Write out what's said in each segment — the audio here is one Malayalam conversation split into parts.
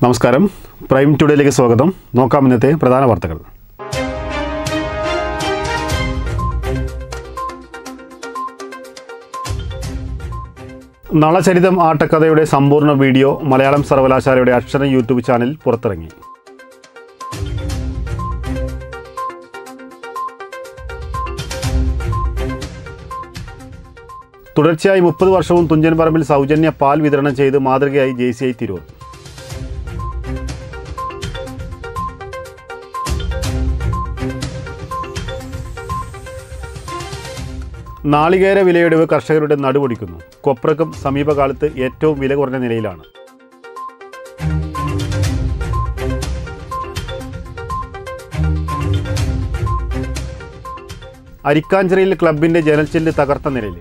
നമസ്കാരം, പ്രൈം ടുഡേയിലേക്ക് സ്വാഗതം. നോക്കാം ഇന്നത്തെ പ്രധാന വാർത്തകൾ. നളചരിതം ആട്ടക്കഥയുടെ സമ്പൂർണ്ണ വീഡിയോ മലയാളം സർവകലാശാലയുടെ അക്ഷരം യൂട്യൂബ് ചാനലിൽ പുറത്തിറങ്ങി. തുടർച്ചയായി 30 വർഷവും തുഞ്ചൻ പറമ്പിൽ സൗജന്യ പാൽ വിതരണം ചെയ്ത് മാതൃകയായി JCI തിരൂർ. നാളികേര വിലയിടിവ് കർഷകരുടെ നടുവൊടിക്കുന്നു. കൊപ്രക്കും സമീപകാലത്ത് ഏറ്റവും വില കുറഞ്ഞ നിലയിലാണ്. അരിക്കാഞ്ചിറയിൽ ക്ലബിന്റെ ജനൽച്ചില്ല് തകർത്ത നിലയിൽ.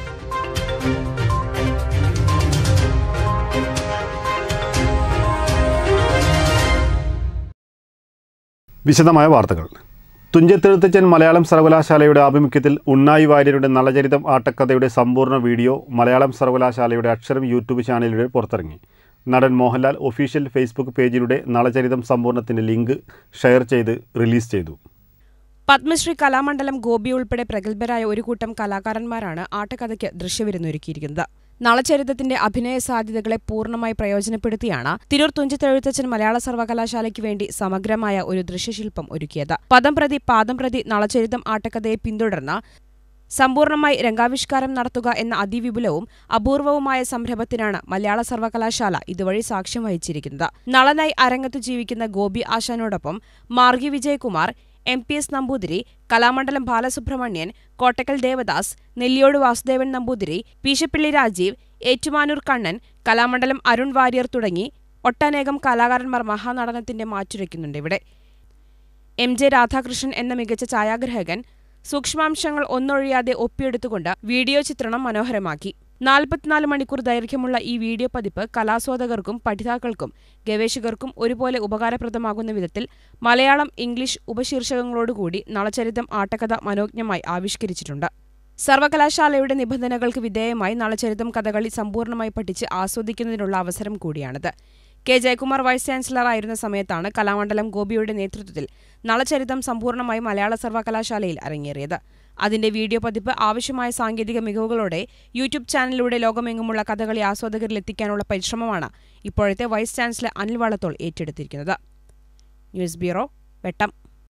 വിശദമായ വാർത്തകൾ. തുഞ്ചത്തെഴുത്തച്ഛൻ മലയാളം സർവകലാശാലയുടെ ആഭിമുഖ്യത്തിൽ ഉണ്ണായി വാര്യരുടെ നളചരിതം ആട്ടക്കഥയുടെ സമ്പൂർണ്ണ വീഡിയോ മലയാളം സർവകലാശാലയുടെ അക്ഷരം യൂട്യൂബ് ചാനലിലൂടെ പുറത്തിറങ്ങി. നടൻ മോഹൻലാൽ ഒഫീഷ്യൽ ഫേസ്ബുക്ക് പേജിലൂടെ നളചരിതം സമ്പൂർണ്ണത്തിൻ്റെ ലിങ്ക് ഷെയർ ചെയ്ത് റിലീസ് ചെയ്തു. പത്മശ്രീ കലാമണ്ഡലം ഗോപി ഉൾപ്പെടെ പ്രഗത്ഭരായ ഒരു കൂട്ടം കലാകാരന്മാരാണ് ആട്ടക്കഥയ്ക്ക് ദൃശ്യവിരുന്നൊരുക്കിയിരിക്കുന്നത്. നളചരിതത്തിന്റെ അഭിനയ സാധ്യതകളെ പൂർണ്ണമായി പ്രയോജനപ്പെടുത്തിയാണ് തിരൂർ തുഞ്ചത്തെഴുത്തച്ഛൻ മലയാള സർവകലാശാലയ്ക്ക് വേണ്ടി സമഗ്രമായ ഒരു ദൃശ്യശില്പം ഒരുക്കിയത്. പദം പ്രതി നളചരിതം ആട്ടക്കഥയെ പിന്തുടർന്ന് സമ്പൂർണ്ണമായി രംഗാവിഷ്കാരം നടത്തുക എന്ന അതിവിപുലവും അപൂർവവുമായ സംരംഭത്തിനാണ് മലയാള സർവകലാശാല ഇതുവഴി സാക്ഷ്യം വഹിച്ചിരിക്കുന്നത്. നളനായി അരങ്ങത്ത് ജീവിക്കുന്ന ഗോപി ആശാനോടൊപ്പം മാർഗി വിജയകുമാർ, MPS നമ്പൂതിരി, കലാമണ്ഡലം ബാലസുബ്രഹ്മണ്യൻ, കോട്ടക്കൽ ദേവദാസ്, നെല്ലിയോട് വാസുദേവൻ നമ്പൂതിരി, പീശപ്പിള്ളി രാജീവ്, ഏറ്റുമാനൂർ കണ്ണൻ, കലാമണ്ഡലം അരുൺ വാര്യർ തുടങ്ങി ഒട്ടനേകം കലാകാരന്മാർ മഹാനടനത്തിന്റെ മാറ്റുരയ്ക്കുന്നുണ്ട്. ഇവിടെ MJ രാധാകൃഷ്ണൻ എന്ന മികച്ച ഛായാഗ്രാഹകൻ സൂക്ഷ്മാംശങ്ങൾ ഒന്നൊഴിയാതെ ഒപ്പിയെടുത്തുകൊണ്ട് വീഡിയോ ചിത്രണം മനോഹരമാക്കി. 44 മണിക്കൂർ ദൈർഘ്യമുള്ള ഈ വീഡിയോ പതിപ്പ് കലാസ്വാദകർക്കും പഠിതാക്കൾക്കും ഗവേഷകർക്കും ഒരുപോലെ ഉപകാരപ്രദമാകുന്ന വിധത്തിൽ മലയാളം, ഇംഗ്ലീഷ് ഉപശീർഷകങ്ങളോടുകൂടി നളചരിതം ആട്ടക്കഥ മനോജ്ഞമായി ആവിഷ്കരിച്ചിട്ടുണ്ട്. സർവകലാശാലയുടെ നിബന്ധനകൾക്ക് വിധേയമായി നളചരിതം കഥകളി സമ്പൂർണ്ണമായി പഠിച്ച് ആസ്വദിക്കുന്നതിനുള്ള അവസരം കൂടിയാണിത്. K. ജയകുമാർ വൈസ് ചാൻസലറായിരുന്ന സമയത്താണ് കലാമണ്ഡലം ഗോപിയുടെ നേതൃത്വത്തിൽ നളചരിതം സമ്പൂർണ്ണമായി മലയാള സർവകലാശാലയിൽ അരങ്ങേറിയത്. അതിന്റെ വീഡിയോ പതിപ്പ് ആവശ്യമായ സാങ്കേതിക മികവുകളോടെ യൂട്യൂബ് ചാനലിലൂടെ ലോകമെങ്ങുമുള്ള കഥകളി ആസ്വാദകരിലെത്തിക്കാനുള്ള പരിശ്രമമാണ് ഇപ്പോഴത്തെ വൈസ് ചാൻസലർ അനിൽ വള്ളത്തോൾ ഏറ്റെടുത്തിരിക്കുന്നത്. News bureau, Vettam.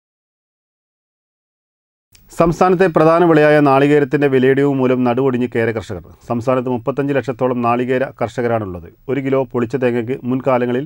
സംസ്ഥാനത്തെ പ്രധാന വിളയായ നാളികേരത്തിന്റെ വിലയിടിവ് മൂലം നടുവൊടിഞ്ഞ് കേര കർഷകർ. സംസ്ഥാനത്ത് 35 ലക്ഷത്തോളം നാളികേര കർഷകരാണുള്ളത്. 1 കിലോ പൊളിച്ച തേങ്ങയ്ക്ക് മുൻകാലങ്ങളിൽ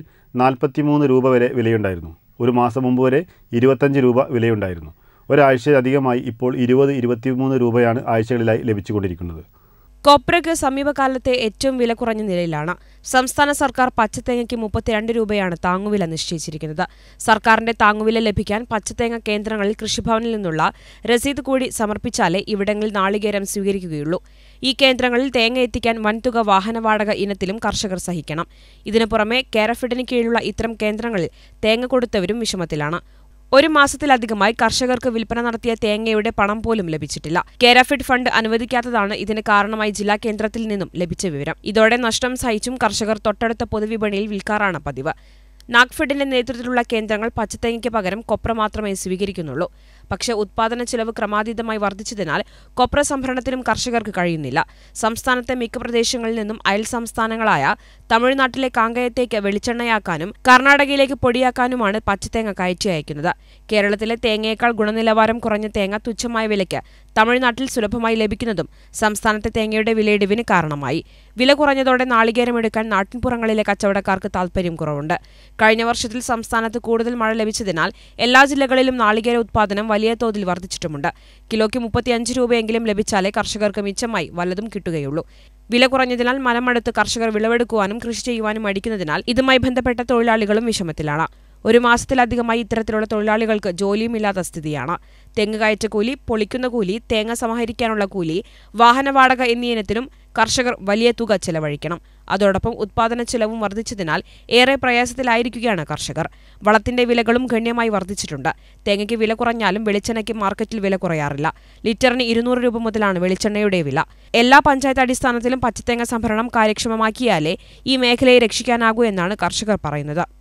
43 രൂപ വരെ വിലയുണ്ടായിരുന്നു. ഒരു മാസം മുമ്പ് വരെ 25 രൂപ വിലയുണ്ടായിരുന്നു. ഒരാഴ്ചയധികമായി ഇപ്പോൾ 20-23 രൂപയാണ് ആഴ്ചകളിലായി ലഭിച്ചുകൊണ്ടിരിക്കുന്നത്. കൊപ്രയ്ക്ക് സമീപകാലത്തെ ഏറ്റവും വില കുറഞ്ഞ നിലയിലാണ്. സംസ്ഥാന സർക്കാർ പച്ചത്തേങ്ങയ്ക്ക് 32 രൂപയാണ് താങ്ങുവില നിശ്ചയിച്ചിരിക്കുന്നത്. സർക്കാരിന്റെ താങ്ങുവില ലഭിക്കാൻ പച്ചത്തേങ്ങ കേന്ദ്രങ്ങളിൽ കൃഷിഭവനിൽ നിന്നുള്ള രസീത് കൂടി സമർപ്പിച്ചാലേ ഇവിടങ്ങളിൽ നാളികേരം സ്വീകരിക്കുകയുള്ളൂ. ഈ കേന്ദ്രങ്ങളിൽ തേങ്ങ എത്തിക്കാൻ വൻതുക വാഹന വാടക ഇനത്തിലും കർഷകർ സഹിക്കണം. ഇതിനു പുറമെ കേരഫെഡിന് കീഴിലുള്ള ഇത്തരം കേന്ദ്രങ്ങളിൽ തേങ്ങ കൊടുത്തവരും വിഷമത്തിലാണ്. ഒരു മാസത്തിലധികമായി കർഷകർക്ക് വിൽപ്പന നടത്തിയ തേങ്ങയുടെ പണം പോലും ലഭിച്ചിട്ടില്ല. കേരഫെഡ് ഫണ്ട് അനുവദിക്കാത്തതാണ് ഇതിന് കാരണമായി ജില്ലാ കേന്ദ്രത്തിൽ നിന്നും ലഭിച്ച വിവരം. ഇതോടെ നഷ്ടം സഹിച്ചും കർഷകർ തൊട്ടടുത്ത പൊതുവിപണിയിൽ വിൽക്കാറാണ് പതിവ്. നാഗ്ഫെഡിന്റെ നേതൃത്വത്തിലുള്ള കേന്ദ്രങ്ങൾ പച്ചത്തേങ്ങയ്ക്ക് പകരം കൊപ്ര മാത്രമേ സ്വീകരിക്കുന്നുള്ളൂ. പക്ഷേ ഉത്പാദന ചെലവ് ക്രമാതീതമായി വർദ്ധിച്ചതിനാൽ കൊപ്ര സംഭരണത്തിനും കർഷകർക്ക് കഴിയുന്നില്ല. സംസ്ഥാനത്തെ മിക്ക പ്രദേശങ്ങളിൽ നിന്നും അയൽ സംസ്ഥാനങ്ങളായ തമിഴ്നാട്ടിലെ കാങ്കയത്തേക്ക് വെളിച്ചെണ്ണയാക്കാനും കർണാടകയിലേക്ക് പൊടിയാക്കാനുമാണ് പച്ചത്തേങ്ങ കയറ്റി അയക്കുന്നത്. കേരളത്തിലെ തേങ്ങയേക്കാൾ ഗുണനിലവാരം കുറഞ്ഞ തേങ്ങ തുച്ഛമായ വിലയ്ക്ക് തമിഴ്നാട്ടിൽ സുലഭമായി ലഭിക്കുന്നതും സംസ്ഥാനത്തെ തേങ്ങയുടെ വിലയിടിവിന് കാരണമായി. വില കുറഞ്ഞതോടെ നാളികേരമെടുക്കാൻ നാട്ടിൻപുറങ്ങളിലെ കച്ചവടക്കാർക്ക് താൽപര്യം കുറവുണ്ട്. കഴിഞ്ഞ വർഷത്തിൽ സംസ്ഥാനത്ത് കൂടുതൽ മഴ ലഭിച്ചതിനാൽ എല്ലാ ജില്ലകളിലും നാളികേര ഉത്പാദനം വലിയ തോതിൽ വർദ്ധിച്ചിട്ടുമുണ്ട്. കിലോയ്ക്ക് 35 രൂപയെങ്കിലും ലഭിച്ചാലേ കർഷകർക്ക് മിച്ചമായി വല്ലതും കിട്ടുകയുള്ളൂ. വില കുറഞ്ഞതിനാൽ മനമടുത്ത് കർഷകർ വിളവെടുക്കുവാനും കൃഷി ചെയ്യുവാനും മടിക്കുന്നതിനാൽ ഇതുമായി ബന്ധപ്പെട്ട തൊഴിലാളികളും വിഷമത്തിലാണ്. ഒരു മാസത്തിലധികമായി ഇത്തരത്തിലുള്ള തൊഴിലാളികൾക്ക് ജോലിയുമില്ലാത്ത സ്ഥിതിയാണ്. തെങ്ങ് കയറ്റ കൂലി, പൊളിക്കുന്ന കൂലി, തേങ്ങ സമാഹരിക്കാനുള്ള കൂലി, വാഹന വാടക എന്നീ ഇനത്തിനും കർഷകർ വലിയ തുക ചെലവഴിക്കണം. അതോടൊപ്പം ഉത്പാദന ചെലവും വർദ്ധിച്ചതിനാൽ ഏറെ പ്രയാസത്തിലായിരിക്കുകയാണ് കർഷകർ. വളത്തിന്റെ വിലകളും ഗണ്യമായി വർദ്ധിച്ചിട്ടുണ്ട്. തേങ്ങയ്ക്ക് വില കുറഞ്ഞാലും വെളിച്ചെണ്ണയ്ക്ക് മാർക്കറ്റിൽ വില കുറയാറില്ല. ലിറ്ററിന് 200 രൂപ മുതലാണ് വെളിച്ചെണ്ണയുടെ വില. എല്ലാ പഞ്ചായത്ത് അടിസ്ഥാനത്തിലും പച്ചത്തേങ്ങ സംഭരണം കാര്യക്ഷമമാക്കിയാലേ ഈ മേഖലയെ രക്ഷിക്കാനാകൂ എന്നാണ് കർഷകർ പറയുന്നത്.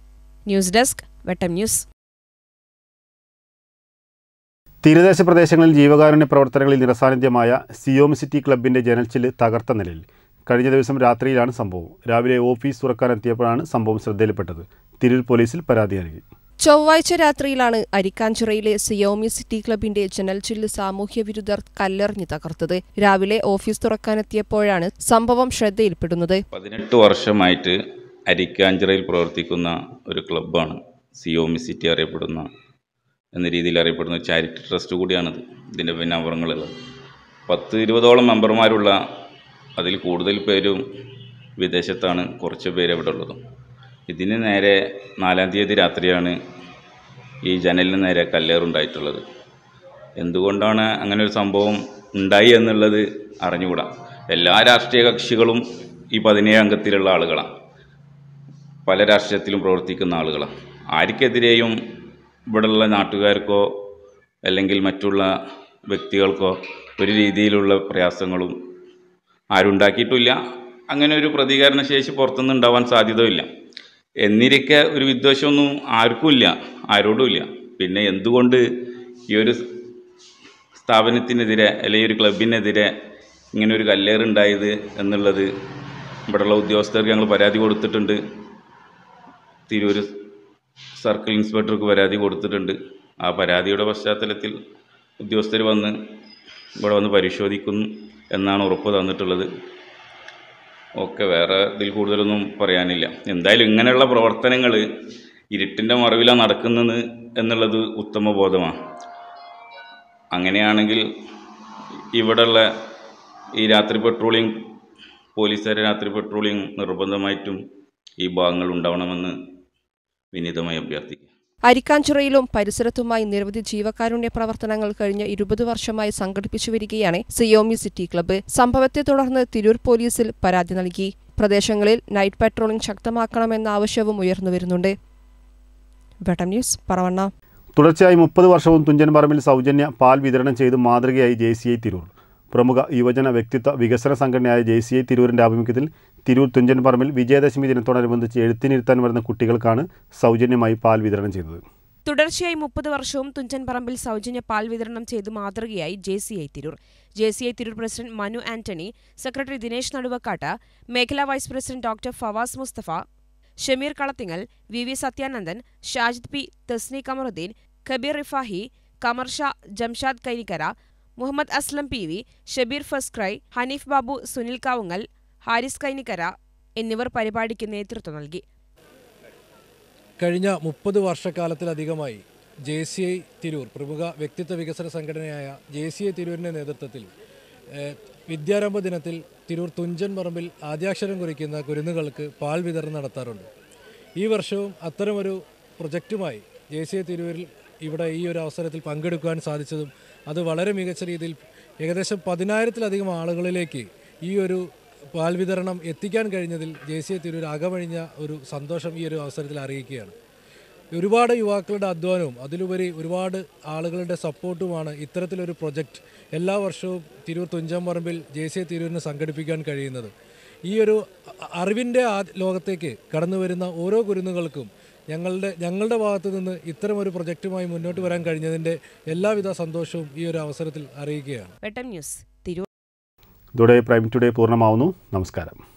News desk Vettam news. തീരദേശ പ്രദേശങ്ങളിൽ ജീവകാരുണ്യ പ്രവർത്തനങ്ങളിൽ നിറസാന്നിധ്യമായ സിയോമി സിറ്റി ക്ലബിൻ്റെ ജനൽച്ചില്ല് തകർത്ത നിലയിൽ. കഴിഞ്ഞ ദിവസം രാത്രിയിലാണ് സംഭവം. രാവിലെ ഓഫീസ് തുറക്കാനെത്തിയപ്പോഴാണ് സംഭവം ശ്രദ്ധയിൽപ്പെട്ടത്. തിരൂർ പോലീസിൽ പരാതി നൽകി. ചൊവ്വാഴ്ച രാത്രിയിലാണ് അരിക്കാഞ്ചിറയിലെ സിയോമി സിറ്റി ക്ലബിന്റെ ജനൽച്ചില്ല് സാമൂഹ്യവിരുദ്ധർ കല്ലെറിഞ്ഞ് തകർത്തത്. രാവിലെ ഓഫീസ് തുറക്കാനെത്തിയപ്പോഴാണ് സംഭവം ശ്രദ്ധയിൽപ്പെടുന്നത്. 18 വർഷമായിട്ട് അരിക്കാഞ്ചിറയിൽ പ്രവർത്തിക്കുന്ന ഒരു ക്ലബ്ബാണ് സിയോമി സിറ്റി എന്ന രീതിയിൽ അറിയപ്പെടുന്ന ഒരു ചാരിറ്റി ട്രസ്റ്റ് കൂടിയാണിത്. ഇതിൻ്റെ പിന്നാമ്പുറങ്ങളുള്ളത് 10-20ഓളം മെമ്പർമാരുള്ള, അതിൽ കൂടുതൽ പേരും വിദേശത്താണ്, കുറച്ച് പേര് ഇവിടെ ഉള്ളതും. ഇതിന് നേരെ 4-ാം തീയതി രാത്രിയാണ് ഈ ജനലിന് നേരെ കല്ലേറുണ്ടായിട്ടുള്ളത്. എന്തുകൊണ്ടാണ് അങ്ങനെ ഒരു സംഭവം ഉണ്ടായി എന്നുള്ളത് അറിഞ്ഞുകൂടാ. എല്ലാ രാഷ്ട്രീയ കക്ഷികളും ഈ 17 അംഗത്തിലുള്ള ആളുകളാണ്, പല രാഷ്ട്രീയത്തിലും പ്രവർത്തിക്കുന്ന ആളുകളാണ്. ആർക്കെതിരെയും ഇവിടെയുള്ള നാട്ടുകാർക്കോ അല്ലെങ്കിൽ മറ്റുള്ള വ്യക്തികൾക്കോ ഒരു രീതിയിലുള്ള പ്രയാസങ്ങളും ആരുണ്ടാക്കിയിട്ടില്ല. അങ്ങനെ ഒരു പ്രതികരണ ശേഷി പുറത്തുനിന്ന് ഉണ്ടാവാൻ സാധ്യതയില്ല. എന്നിരിക്കെ ഒരു വിദ്വേഷമൊന്നും ആർക്കുമില്ല, ആരോടുമില്ല. പിന്നെ എന്തുകൊണ്ട് ഈ ഒരു സ്ഥാപനത്തിനെതിരെ അല്ലെങ്കിൽ ഒരു ക്ലബിനെതിരെ ഇങ്ങനെ ഒരു കല്ലേറുണ്ടായത് എന്നുള്ളത് ഇവിടെയുള്ള ഉദ്യോഗസ്ഥർക്ക് ഞങ്ങൾ പരാതി കൊടുത്തിട്ടുണ്ട്. തിരൂർ സർക്കിൾ ഇൻസ്പെക്ടർക്ക് പരാതി കൊടുത്തിട്ടുണ്ട്. ആ പരാതിയുടെ പശ്ചാത്തലത്തിൽ ഉദ്യോഗസ്ഥർ ഇവിടെ വന്ന് പരിശോധിക്കുന്നു എന്നാണ് ഉറപ്പ് തന്നിട്ടുള്ളത്. ഓക്കെ, വേറെ ഇതിൽ കൂടുതലൊന്നും പറയാനില്ല. എന്തായാലും ഇങ്ങനെയുള്ള പ്രവർത്തനങ്ങൾ ഇരുട്ടിൻ്റെ മറവിലാണ് നടക്കുന്നത് എന്നുള്ളത് ഉത്തമ ബോധമാണ്. അങ്ങനെയാണെങ്കിൽ ഇവിടെയുള്ള ഈ രാത്രി പെട്രോളിംഗ്, പോലീസുകാരെ രാത്രി പെട്രോളിംഗ് നിർബന്ധമായിട്ടും ഈ ഭാഗങ്ങൾ ഉണ്ടാവണമെന്ന് വിനീതമായി അഭ്യർത്ഥിക്കുക. അരിക്കാഞ്ചിറയിലും പരിസരത്തുമായി നിരവധി ജീവകാരുണ്യ പ്രവർത്തനങ്ങൾ കഴിഞ്ഞ 20 വർഷമായി സംഘടിപ്പിച്ചു വരികയാണ് സിയോമി സിറ്റി ക്ലബ്ബ്. സംഭവത്തെ തുടർന്ന് തിരൂർ പോലീസിൽ പരാതി നൽകി. പ്രദേശങ്ങളിൽ നൈറ്റ് പട്രോളിംഗ് ശക്തമാക്കണമെന്ന ആവശ്യവും ഉയർന്നുവരുന്നുണ്ട്. വെട്ടം ന്യൂസ്, പറവണ്ണ. തുടർച്ചയായി 30 വർഷവും തുഞ്ചൻ പറമ്പിൽ സൗജന്യ പാൽ വിതരണം ചെയ്ത് മാതൃകയായി JCI തിരൂർ. പ്രമുഖ യുവജന വ്യക്തിത്വ വികസന സംഘടനയായ JCI തിരൂരിൻ്റെ ആഭിമുഖ്യത്തിൽ തിരൂർ തുഞ്ചൻ പറമ്പിൽ വിജയദശമി ദിനത്തോടനുബന്ധിച്ച് എഴുത്തിനിരുത്താൻ വരുന്ന കുട്ടികൾക്കാണ് സൗജന്യമായി പാൽ വിതരണം ചെയ്തത്. തുടർച്ചയായി 30 വർഷവും തുഞ്ചൻ പറമ്പിൽ സൗജന്യ പാൽ വിതരണം ചെയ്ത് മാതൃകയായി JCI Tirur. JCI Tirur president Manu Antony, secretary Dinesh Naduvakkatt, മേഖലാ vice president doctor Fawas Mustafa, Shameer Kalathingal, VV Sathyanandan, Shajid P, Tasni Kamaruddin, Kabeer Rifahi, Kamar Shah, Jamshad Kainikkara, Muhammad Aslam PV, Shabeer ഫസ്ക്രൈ, ഹനീഫ് ബാബു, സുനിൽ കാവുങ്ങൽ, ഹാരിസ് കൈനിക്കര എന്നിവർ പരിപാടിക്ക് നേതൃത്വം നൽകി. കഴിഞ്ഞ 30 വർഷക്കാലത്തിലധികമായി JCI തിരൂർ, പ്രമുഖ വ്യക്തിത്വ വികസന സംഘടനയായ JCI തിരൂരിൻ്റെ നേതൃത്വത്തിൽ വിദ്യാരംഭ ദിനത്തിൽ തിരൂർ തുഞ്ചൻ പറമ്പിൽ ആദ്യാക്ഷരം കുറിക്കുന്ന കുരുന്നുകൾക്ക് പാൽ വിതരണം നടത്താറുണ്ട്. ഈ വർഷവും അത്തരമൊരു പ്രൊജക്റ്റുമായി JCI തിരൂരിൽ ഇവിടെ ഈ ഒരു അവസരത്തിൽ പങ്കെടുക്കുവാൻ സാധിച്ചതും അത് വളരെ മികച്ച രീതിയിൽ ഏകദേശം 10,000-ലധികം ആളുകളിലേക്ക് ഈ ഒരു പാൽ വിതരണം എത്തിക്കാൻ കഴിഞ്ഞതിൽ JCI തിരൂർ അകമഴിഞ്ഞ ഒരു സന്തോഷം ഈ ഒരു അവസരത്തിൽ അറിയിക്കുകയാണ്. ഒരുപാട് യുവാക്കളുടെ അധ്വാനവും അതിലുപരി ഒരുപാട് ആളുകളുടെ സപ്പോർട്ടുമാണ് ഇത്തരത്തിലൊരു പ്രൊജക്റ്റ് എല്ലാ വർഷവും തിരൂർ തുഞ്ചൻ പറമ്പിൽ JCI തിരൂരിന് സംഘടിപ്പിക്കാൻ കഴിയുന്നത്. ഈ ഒരു അറിവിൻ്റെ ലോകത്തേക്ക് കടന്നു വരുന്ന ഓരോ കുരുന്നുകൾക്കും ഞങ്ങളുടെ ഭാഗത്തു നിന്ന് ഇത്തരമൊരു പ്രൊജക്റ്റുമായി മുന്നോട്ട് വരാൻ കഴിഞ്ഞതിൻ്റെ എല്ലാവിധ സന്തോഷവും ഈ ഒരു അവസരത്തിൽ അറിയിക്കുകയാണ്. വെട്ടം ന്യൂസ് തിരൂർ. ഇതോടെ പ്രൈം ടുഡേ പൂർണ്ണമാവുന്നു. നമസ്കാരം.